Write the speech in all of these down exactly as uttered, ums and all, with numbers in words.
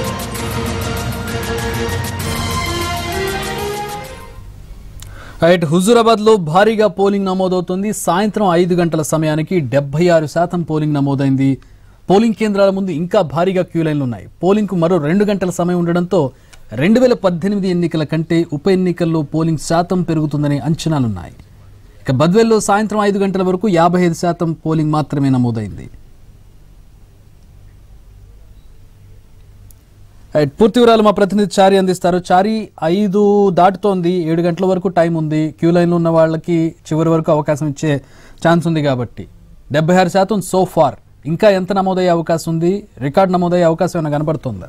Right Huzurabad లో భారీగా polling నమోదవుతుంది. సాయంత్రం ఐదు గంటల సమయానికి డెబ్బై ఆరు శాతం పోలింగ్ నమోదైంది. పోలింగ్ కేంద్రాల ముందు ఇంకా భారీగా క్యూ లైన్లు ఉన్నాయి. పోలింగ్ కు మరో రెండు గంటల సమయం ఉండడంతో రెండు వేల పద్దెనిమిది ఎన్నికల కంటే ఉప ఎన్నికల్లో పోలింగ్ శాతం పెరుగుతుందనే అంచనాలున్నాయి. ఇక బద్వేల్లో సాయంత్రం ఐదు గంటల వరకు యాభై ఐదు శాతం పోలింగ్ మాత్రమే నమోదైంది. పూర్తి వివరాలు మా ప్రతినిధి చారి అందిస్తారు. చారి, ఐదు దాటుతోంది, ఏడు గంటల వరకు టైం ఉంది. క్యూ లైన్లో ఉన్న వాళ్ళకి చివరి వరకు అవకాశం ఇచ్చే ఛాన్స్ ఉంది కాబట్టి డెబ్బై ఆరు శాతం సో ఫార్. ఇంకా ఎంత నమోదయ్యే అవకాశం ఉంది? రికార్డ్ నమోదయ్యే అవకాశం ఏమైనా కనబడుతుందా?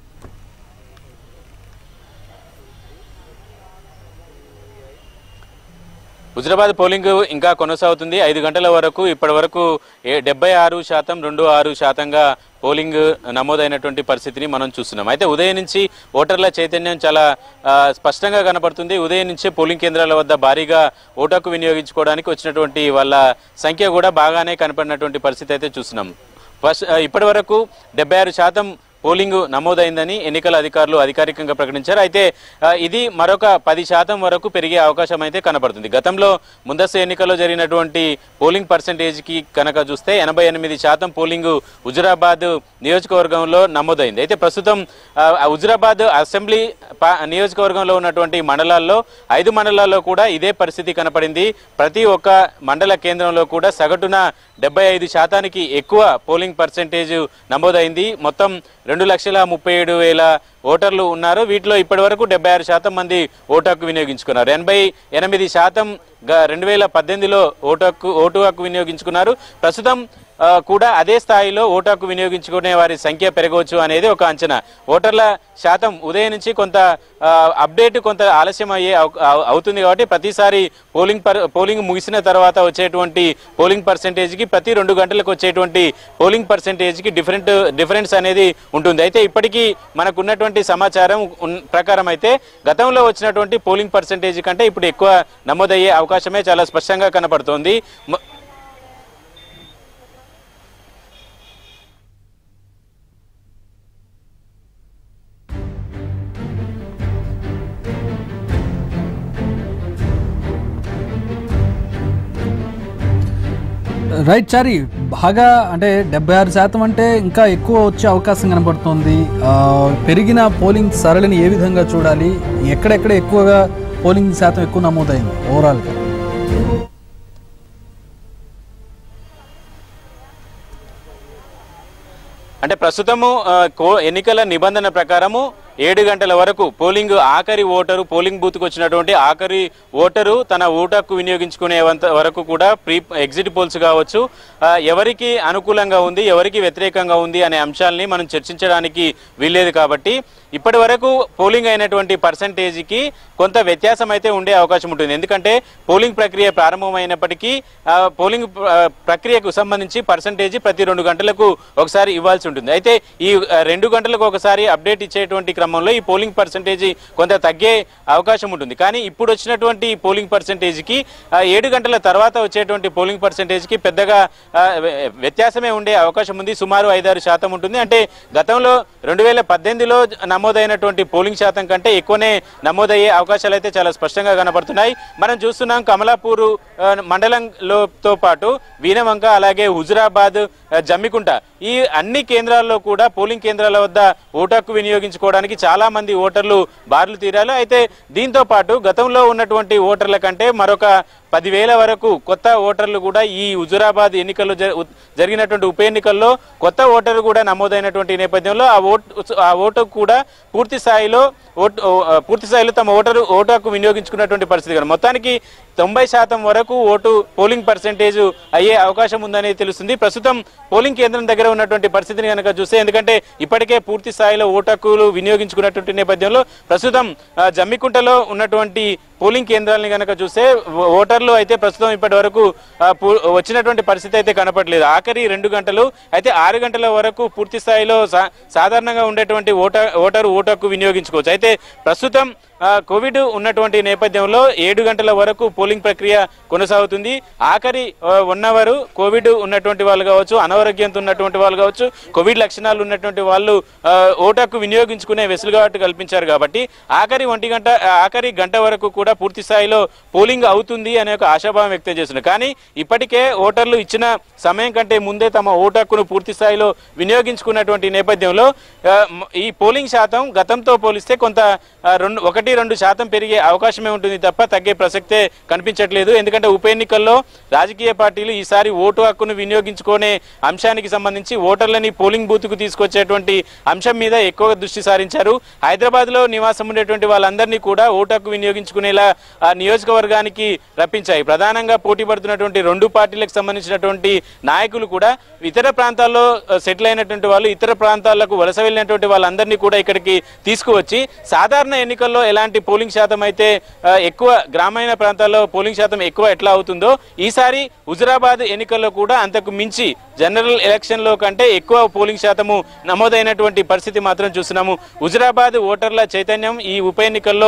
హుజురాబాద్ పోలింగ్ ఇంకా కొనసాగుతుంది. ఐదు గంటల వరకు ఇప్పటి వరకు డెబ్బై ఆరు శాతం రెండు ఆరు శాతంగా పోలింగ్ నమోదైనటువంటి పరిస్థితిని మనం చూస్తున్నాం. అయితే ఉదయం నుంచి ఓటర్ల చైతన్యం చాలా స్పష్టంగా కనబడుతుంది. ఉదయం నుంచే పోలింగ్ కేంద్రాల వద్ద భారీగా ఓటు హక్కు వినియోగించుకోవడానికి వచ్చినటువంటి వాళ్ళ సంఖ్య కూడా బాగానే కనపడినటువంటి పరిస్థితి అయితే చూస్తున్నాం. ఫస్ట్ ఇప్పటి వరకు డెబ్బై ఆరు శాతం పోలింగ్ నమోదైందని ఎన్నికల అధికారులు అధికారికంగా ప్రకటించారు. అయితే ఇది మరొక పది శాతం వరకు పెరిగే అవకాశం అయితే కనబడుతుంది. గతంలో ముందస్తు ఎన్నికల్లో జరిగినటువంటి పోలింగ్ పర్సెంటేజ్కి కనుక చూస్తే ఎనభై ఎనిమిది శాతం పోలింగ్ హుజురాబాద్ నియోజకవర్గంలో నమోదైంది. అయితే ప్రస్తుతం హుజురాబాద్ అసెంబ్లీ నియోజకవర్గంలో ఉన్నటువంటి మండలాల్లో ఐదు మండలాల్లో కూడా ఇదే పరిస్థితి కనపడింది. ప్రతి ఒక్క మండల కేంద్రంలో కూడా సగటున డెబ్బై ఐదు శాతానికి ఎక్కువ పోలింగ్ పర్సెంటేజ్ నమోదైంది. మొత్తం రెండు లక్షల ముప్పై ఏడు వేల ఓటర్లు ఉన్నారు. వీటిలో ఇప్పటి వరకు డెబ్బై ఆరు శాతం మంది ఓటు హక్కు వినియోగించుకున్నారు. ఎనభై ఎనిమిది శాతం రెండు వేల పద్దెనిమిదిలో ఓటు హక్కు ఓటు హక్కు వినియోగించుకున్నారు. ప్రస్తుతం కూడా అదే స్థాయిలో ఓటు హక్కు వినియోగించుకునే వారి సంఖ్య పెరగవచ్చు అనేది ఒక అంచనా. ఓటర్ల శాతం ఉదయం నుంచి కొంత అప్డేట్ కొంత ఆలస్యం అయ్యే అవుతుంది కాబట్టి ప్రతిసారి పోలింగ్ పోలింగ్ ముగిసిన తర్వాత వచ్చేటువంటి పోలింగ్ పర్సెంటేజ్కి ప్రతి రెండు గంటలకు వచ్చేటువంటి పోలింగ్ పర్సెంటేజ్కి డిఫరెంట్ డిఫరెన్స్ అనేది ఉంటుంది. అయితే ఇప్పటికీ మనకున్నటువంటి సమాచారం ప్రకారం అయితే గతంలో వచ్చినటువంటి పోలింగ్ పర్సెంటేజ్ కంటే ఇప్పుడు ఎక్కువ నమోదయ్యే అవకాశమే చాలా స్పష్టంగా కనపడుతోంది. రైట్ చారి, బాగా అంటే డెబ్బై ఆరు శాతం అంటే ఇంకా ఎక్కువ వచ్చే అవకాశం కనబడుతోంది. పెరిగిన పోలింగ్ సరళిని ఏ విధంగా చూడాలి? ఎక్కడెక్కడ ఎక్కువగా పోలింగ్ శాతం ఎక్కువ నమోదైంది ఓవరాల్గా? అంటే ప్రస్తుతము ఎన్నికల నిబంధన ప్రకారము ఏడు గంటల వరకు పోలింగ్ ఆఖరి ఓటరు పోలింగ్ బూత్కు వచ్చినటువంటి ఆఖరి ఓటరు తన ఓటు హక్కు వినియోగించుకునే వరకు కూడా ప్రీ ఎగ్జిట్ పోల్స్ కావచ్చు, ఎవరికి అనుకూలంగా ఉంది ఎవరికి వ్యతిరేకంగా ఉంది అనే అంశాలని మనం చర్చించడానికి వీల్లేదు. కాబట్టి ఇప్పటి వరకు పోలింగ్ అయినటువంటి పర్సంటేజ్కి కొంత వ్యత్యాసం అయితే ఉండే అవకాశం ఉంటుంది. ఎందుకంటే పోలింగ్ ప్రక్రియ ప్రారంభమైనప్పటికీ పోలింగ్ ప్రక్రియకు సంబంధించి పర్సంటేజ్ ప్రతి రెండు గంటలకు ఒకసారి ఇవ్వాల్సి ఉంటుంది. అయితే ఈ రెండు గంటలకు ఒకసారి అప్డేట్ ఇచ్చేటువంటి క్రమంలో ఈ పోలింగ్ పర్సంటేజ్ కొంత తగ్గే అవకాశం ఉంటుంది. కానీ ఇప్పుడు వచ్చినటువంటి పోలింగ్ పర్సంటేజ్కి ఏడు గంటల తర్వాత వచ్చేటువంటి పోలింగ్ పర్సంటేజ్కి పెద్దగా వ్యత్యాసమే ఉండే అవకాశం ఉంది. సుమారు ఐదారు శాతం ఉంటుంది. అంటే గతంలో రెండు వేల పద్దెనిమిదిలో నమోదైనటువంటి పోలింగ్ శాతం కంటే ఎక్కువనే నమోదయ్యే అవకాశాలు అయితే చాలా స్పష్టంగా కనబడుతున్నాయి. మనం చూస్తున్నాం కమలాపూర్ మండలంలోతో పాటు వీనవంక అలాగే హుజురాబాద్ జమ్మికుంట ఈ అన్ని కేంద్రాల్లో కూడా పోలింగ్ కేంద్రాల వద్ద ఓటు హక్కు వినియోగించుకోవడానికి చాలా మంది ఓటర్లు బారులు తీరారు. అయితే దీంతో పాటు గతంలో ఉన్నటువంటి ఓటర్ల కంటే మరొక పదివేల వరకు కొత్త ఓటర్లు కూడా ఈ హుజురాబాద్ ఎన్నికల్లో జరిగినటువంటి ఉప ఎన్నికల్లో కొత్త ఓటర్లు కూడా నమోదైనటువంటి నేపథ్యంలో ఆ ఓటు ఆ ఓటు కూడా పూర్తి స్థాయిలో ఓటు పూర్తి స్థాయిలో తమ ఓటరు ఓటు హక్కు వినియోగించుకున్నటువంటి పరిస్థితి కనుక మొత్తానికి తొంభై శాతం వరకు ఓటు పోలింగ్ పర్సెంటేజ్ అయ్యే అవకాశం ఉందని తెలుస్తుంది. ప్రస్తుతం పోలింగ్ కేంద్రం దగ్గర ఉన్నటువంటి పరిస్థితిని కనుక చూస్తే, ఎందుకంటే ఇప్పటికే పూర్తి స్థాయిలో ఓటు హక్కులు వినియోగించుకున్నటువంటి నేపథ్యంలో ప్రస్తుతం జమ్మికుంటలో ఉన్నటువంటి పోలింగ్ కేంద్రాలని కనుక చూస్తే ఓటర్లు అయితే ప్రస్తుతం ఇప్పటి వరకు వచ్చినటువంటి పరిస్థితి అయితే కనపడలేదు. ఆఖరి రెండు గంటలు అయితే ఆరు గంటల వరకు పూర్తి స్థాయిలో సాధారణంగా ఉండేటువంటి ఓటర్ ఓటరు ఓటు హక్కు వినియోగించుకోవచ్చు. అయితే ప్రస్తుతం కోవిడ్ ఉన్నటువంటి నేపథ్యంలో ఏడు గంటల వరకు పోలింగ్ ప్రక్రియ కొనసాగుతుంది. ఆఖరి వన్ అవర్ కోవిడ్ ఉన్నటువంటి వాళ్ళు కావచ్చు, అనారోగ్యంతో ఉన్నటువంటి వాళ్ళు కావచ్చు, కోవిడ్ లక్షణాలు ఉన్నటువంటి వాళ్ళు ఓటు హక్కు వినియోగించుకునే వెసులుబాటు కల్పించారు కాబట్టి ఆఖరి ఒంటి గంట ఆఖరి గంట వరకు కూడా పూర్తి స్థాయిలో పోలింగ్ అవుతుంది అనే ఒక ఆశాభావం వ్యక్తం చేస్తున్నారు. కానీ ఇప్పటికే ఓటర్లు ఇచ్చిన సమయం కంటే ముందే తమ ఓటు హక్కును పూర్తి స్థాయిలో వినియోగించుకున్నటువంటి నేపథ్యంలో ఈ పోలింగ్ శాతం గతంతో పోలిస్తే కొంత రెండు ఒకటి రెండు శాతం పెరిగే అవకాశమే ఉంటుంది తప్ప తగ్గే ప్రసక్తే కనిపించట్లేదు. ఎందుకంటే ఉప ఎన్నికల్లో రాజకీయ పార్టీలు ఈసారి ఓటు హక్కును వినియోగించుకునే అంశానికి సంబంధించి ఓటర్లని పోలింగ్ బూత్కు తీసుకొచ్చేటువంటి అంశం మీద ఎక్కువ దృష్టి సారించారు. హైదరాబాద్ లో నివాసం ఉండేటువంటి వాళ్ళందరినీ కూడా ఓటు హక్కు వినియోగించుకునేలా నియోజకవర్గానికి రప్పించాయి. ప్రధానంగా పోటీ పడుతున్నటువంటి రెండు పార్టీలకు సంబంధించినటువంటి నాయకులు కూడా ఇతర ప్రాంతాల్లో సెటిల్ అయినటువంటి వాళ్ళు, ఇతర ప్రాంతాలకు వలస వెళ్ళినటువంటి వాళ్ళందరినీ కూడా ఇక్కడికి తీసుకువచ్చి సాధారణ ఎన్నికల్లో ఎలాంటి పోలింగ్ శాతం అయితే ఎక్కువ గ్రామీణ ప్రాంతాల్లో పోలింగ్ శాతం ఎక్కువ ఎట్లా అవుతుందో ఈసారి హుజురాబాద్ ఎన్నికల్లో కూడా అంతకు మించి జనరల్ ఎలక్షన్ లో కంటే ఎక్కువ పోలింగ్ శాతము నమోదైనటువంటి పరిస్థితి మాత్రం చూస్తున్నాము. హుజురాబాద్ ఓటర్ల చైతన్యం ఈ ఉప ఎన్నికల్లో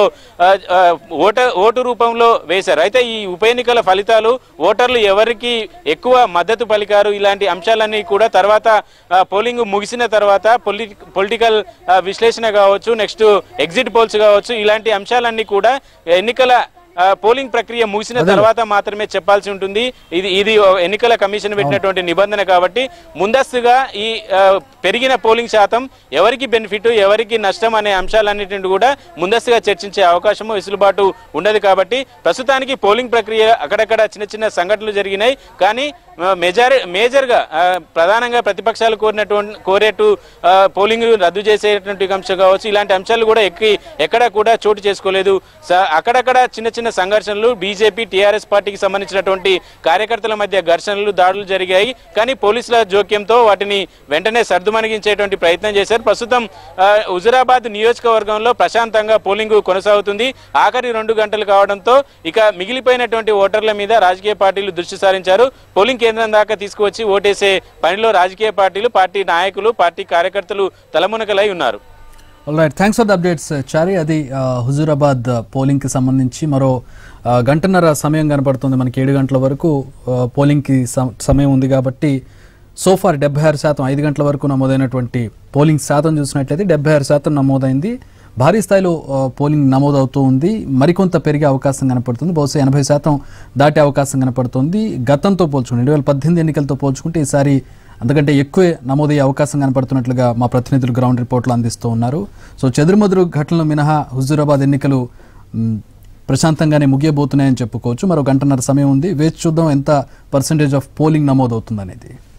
ఓటర్ ఓటు రూపంలో వేశారు. అయితే ఈ ఉప ఎన్నికల ఫలితాలు ఓటర్లు ఎవరికి ఎక్కువ మద్దతు పలికారు ఇలాంటి అంశాలన్నీ కూడా తర్వాత పోలింగ్ ముగిసిన తర్వాత పొలిటికల్ విశ్లేషణ కావచ్చు, నెక్స్ట్ ఎగ్జిట్ పోల్స్ కావచ్చు, ఇలాంటి అంశాలన్నీ కూడా ఎన్నికల పోలింగ్ ప్రక్రియ ముగిసిన తర్వాత మాత్రమే చెప్పాల్సి ఉంటుంది. ఇది ఇది ఎన్నికల కమిషన్ పెట్టినటువంటి నిబంధన కాబట్టి ముందస్తుగా ఈ పెరిగిన పోలింగ్ శాతం ఎవరికి బెనిఫిట్, ఎవరికి నష్టం అనే అంశాలన్నింటినీ కూడా ముందస్తుగా చర్చించే అవకాశము వెసులుబాటు ఉండదు. కాబట్టి ప్రస్తుతానికి పోలింగ్ ప్రక్రియ అక్కడక్కడ చిన్న చిన్న సంఘటనలు జరిగినాయి. కానీ మెజారి మేజర్గా ప్రధానంగా ప్రతిపక్షాలు కోరినటువంటి కోరేటు పోలింగ్ రద్దు చేసేటువంటి అంశం కావచ్చు, ఇలాంటి అంశాలు కూడా ఎక్కి ఎక్కడా కూడా చోటు చేసుకోలేదు. అక్కడక్కడ చిన్న చిన్న సంఘర్షణలు, బీజేపీ టీఆర్ఎస్ పార్టీకి సంబంధించినటువంటి కార్యకర్తల మధ్య ఘర్షణలు, దాడులు జరిగాయి. కానీ పోలీసుల జోక్యంతో వాటిని వెంటనే సర్దుమణిగించేటువంటి ప్రయత్నం చేశారు. ప్రస్తుతం హుజురాబాద్ నియోజకవర్గంలో ప్రశాంతంగా పోలింగ్ కొనసాగుతుంది. ఆఖరి రెండు గంటలు కావడంతో ఇక మిగిలిపోయినటువంటి ఓటర్ల మీద రాజకీయ పార్టీలు దృష్టి సారించారు. పోలింగ్ కేంద్రం దాకా తీసుకువచ్చి ఓటేసే పనిలో రాజకీయ పార్టీలు, పార్టీ నాయకులు, పార్టీ కార్యకర్తలు తలమునకలై ఉన్నారు. Right, thanks for the updates Chari. అది హుజూరాబాద్ పోలింగ్కి సంబంధించి మరో గంటన్నర సమయం కనపడుతుంది. మనకి ఏడు గంటల వరకు పోలింగ్కి సమయం ఉంది కాబట్టి సోఫార్ డెబ్బై ఆరు శాతం ఐదు గంటల వరకు నమోదైనటువంటి పోలింగ్ శాతం చూసినట్లయితే డెబ్బై ఆరు శాతం నమోదైంది. భారీ స్థాయిలో పోలింగ్ నమోదవుతూ ఉంది. మరికొంత పెరిగే అవకాశం కనపడుతుంది. బహుశా ఎనభై శాతం దాటే అవకాశం కనపడుతుంది. గతంతో పోల్చుకుంటే రెండు వేల పద్దెనిమిది ఎన్నికలతో పోల్చుకుంటే ఈసారి అంతకంటే ఎక్కువే నమోదయ్యే అవకాశం కనపడుతున్నట్లుగా మా ప్రతినిధులు గ్రౌండ్ రిపోర్ట్లు అందిస్తూ ఉన్నారు. సో చెదురుమదురు ఘటనలు మినహా హుజూరాబాద్ ఎన్నికలు ప్రశాంతంగానే ముగియబోతున్నాయని చెప్పుకోవచ్చు. మరో గంటన్నర సమయం ఉంది. వేచి చూద్దాం ఎంత పర్సెంటేజ్ ఆఫ్ పోలింగ్ నమోదవుతుంది అనేది.